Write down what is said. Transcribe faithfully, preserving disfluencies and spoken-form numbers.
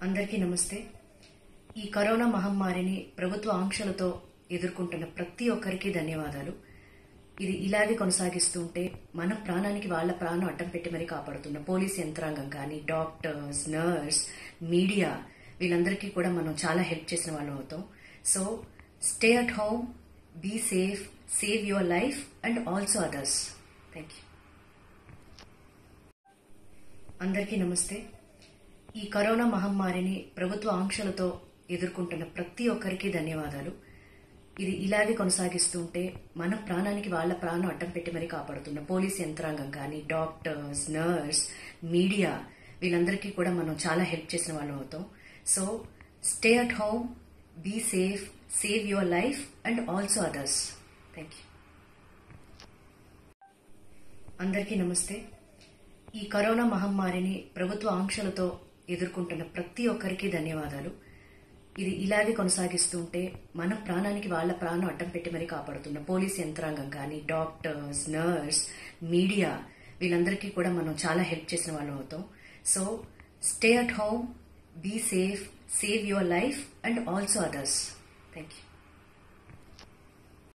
అందరికీ నమస్తే. ఈ కరోనా మహమ్మారిని ప్రభుత్వ ఆంక్షలతో ఎదుర్కొంటున్న ప్రతి ఒక్కరికి ధన్యవాదాలు. ఇది ఇలాగే కొనసాగిస్తుంటే మన ప్రాణానికి వాళ్ళ ప్రాణం అడ్డం పెట్టి మరీ కాపాడుతున్న పోలీస్ యంత్రాంగం కానీ, డాక్టర్స్, నర్స్, మీడియా వీళ్ళందరికీ కూడా మనం చాలా హెల్ప్ చేసిన వాళ్ళం అవుతాం. So stay at home, be safe, save your life and also others. Thank you. అందరికీ నమస్తే. ఈ కరోనా మహమ్మారిని ప్రభుత్వ ఆంక్షలతో ఎదుర్కొంటున్న ప్రతి ఒక్కరికి ధన్యవాదాలు. ఇది ఇలాగే కొనసాగిస్తుంటే మన ప్రాణానికి వాళ్ళ ప్రాణం అడ్డం పెట్టి మరీ కాపాడుతున్న పోలీస్ యంత్రాంగం కానీ, డాక్టర్స్, నర్స్, మీడియా వీళ్ళందరికీ కూడా మనం చాలా హెల్ప్ చేసిన వాళ్ళం అవుతాం. So stay at home, be safe, save your life and also others. Thank you. అందరికీ నమస్తే. ఈ కరోనా మహమ్మారిని ప్రభుత్వ ఆంక్షలతో ఎదుర్కొంటున్న ప్రతి ఒక్కరికి ధన్యవాదాలు. ఇది ఇలాగే కొనసాగిస్తుంటే మన ప్రాణానికి వాళ్ళ ప్రాణం అడ్డం పెట్టి మరీ కాపాడుతున్న పోలీస్ యంత్రాంగం కానీ, డాక్టర్స్, నర్స్, మీడియా వీళ్ళందరికీ కూడా మనం చాలా హెల్ప్ చేసిన వాళ్ళం అవుతాం. So stay at home, be safe, save your life and also others. Thank you.